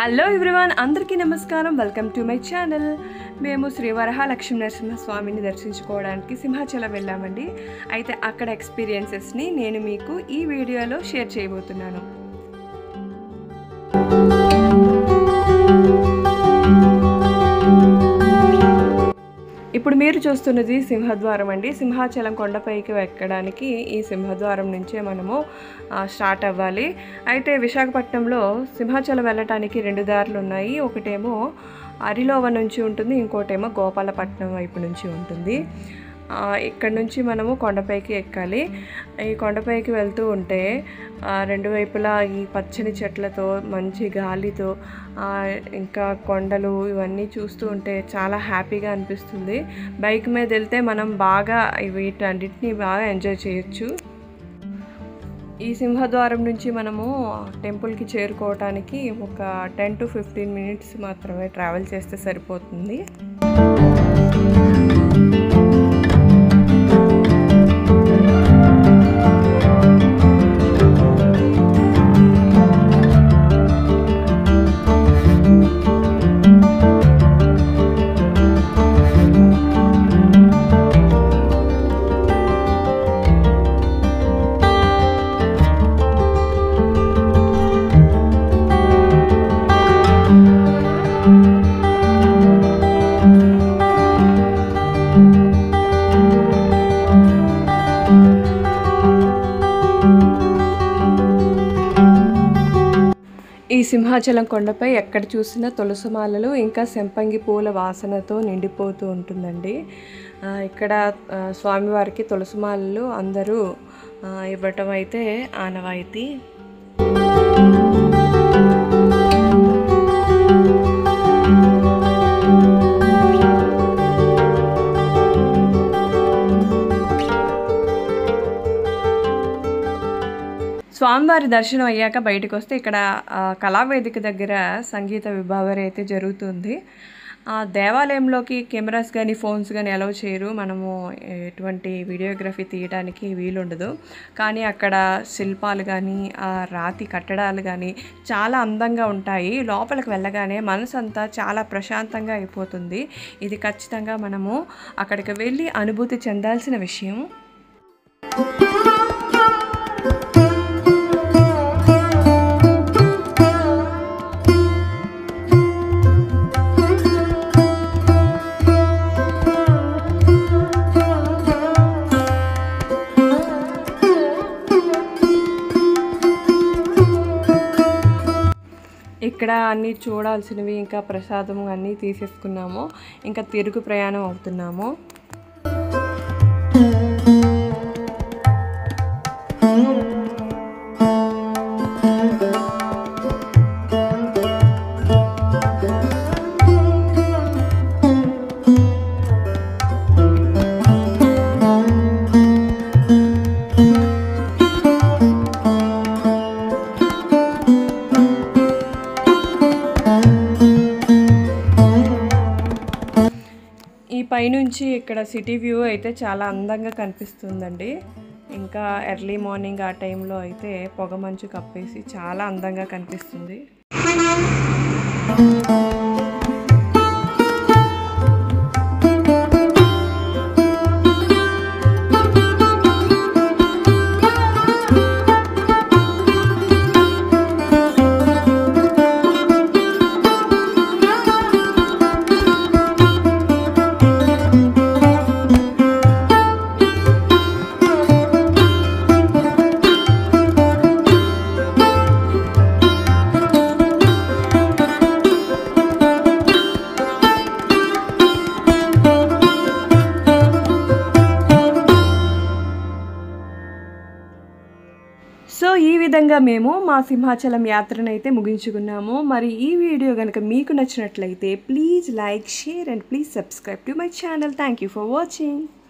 Hello everyone, అందరికీ నమస్కారం. Welcome to my channel. మేము శ్రీ వరహాలక్ష్మీ నరసింహస్వామిని దర్శించుకోవడానికి సింహాచలం వెళ్ళామండి. అయితే అక్కడ ఎక్స్పీరియన్సెస్ని నేను మీకు ఈ వీడియోలో షేర్ చేయబోతున్నాను. ఇప్పుడు మీరు చూస్తున్నది సింహద్వారం అండి. సింహాచలం కొండపైకి ఎక్కడానికి ఈ సింహద్వారం నుంచే మనము స్టార్ట్ అవ్వాలి. అయితే విశాఖపట్నంలో సింహాచలం వెళ్ళటానికి 2 దారులు ఉన్నాయి. ఒకటేమో అరిలోవ నుంచి ఉంటుంది, ఇంకోటేమో గోపాలపట్నం వైపు నుంచి ఉంటుంది. ఇక్కడ నుంచి మనము కొండపైకి ఎక్కాలి. ఈ కొండపైకి వెళ్తూ ఉంటే రెండు వైపులా ఈ పచ్చని చెట్లతో, మంచి గాలితో, ఇంకా కొండలు ఇవన్నీ చూస్తూ ఉంటే చాలా హ్యాపీగా అనిపిస్తుంది. బైక్ మీద వెళ్తే మనం బాగా వీటన్నిటిని బాగా ఎంజాయ్ చేయొచ్చు. ఈ సింహద్వారం నుంచి మనము టెంపుల్కి చేరుకోవటానికి ఒక 10 to 15 minutes మాత్రమే ట్రావెల్ చేస్తే సరిపోతుంది. ఈ సింహాచలం కొండపై ఎక్కడ చూసినా తులసిమాలలు ఇంకా సంపంగి పూల వాసనతో నిండిపోతూ ఉంటుందండి. ఇక్కడ స్వామివారికి తులసిమాలలు అందరూ ఇవ్వటం అయితే ఆనవాయితీ. స్వామివారి దర్శనం అయ్యాక బయటకు వస్తే ఇక్కడ కళావేదిక దగ్గర సంగీత విభావరి అయితే జరుగుతుంది. దేవాలయంలోకి కెమెరాస్ కానీ ఫోన్స్ కానీ అలౌ చేయరు. మనము ఎటువంటి వీడియోగ్రఫీ తీయడానికి వీలుండదు. కానీ అక్కడ శిల్పాలు కానీ రాతి కట్టడాలు కానీ చాలా అందంగా ఉంటాయి. లోపలికి వెళ్ళగానే మనసు అంతా చాలా ప్రశాంతంగా అయిపోతుంది. ఇది ఖచ్చితంగా మనము అక్కడికి వెళ్ళి అనుభూతి చెందాల్సిన విషయం. ఇక్కడ అన్నీ చూడాల్సినవి ఇంకా ప్రసాదం అన్నీ తీసేసుకున్నాము. ఇంకా తిరుగు ప్రయాణం అవుతున్నాము. పైనుంచి ఇక్కడ సిటీ వ్యూ అయితే చాలా అందంగా కనిపిస్తుందండి. ఇంకా ఎర్లీ మార్నింగ్ ఆ టైంలో అయితే పొగ మంచు కప్పేసి చాలా అందంగా కనిపిస్తుంది. సో ఈ విధంగా మేము మా సింహాచలం యాత్రను అయితే ముగించుకున్నాము. మరి ఈ వీడియో కనుక మీకు నచ్చినట్లయితే please like, share and please subscribe to my channel. Thank you for watching.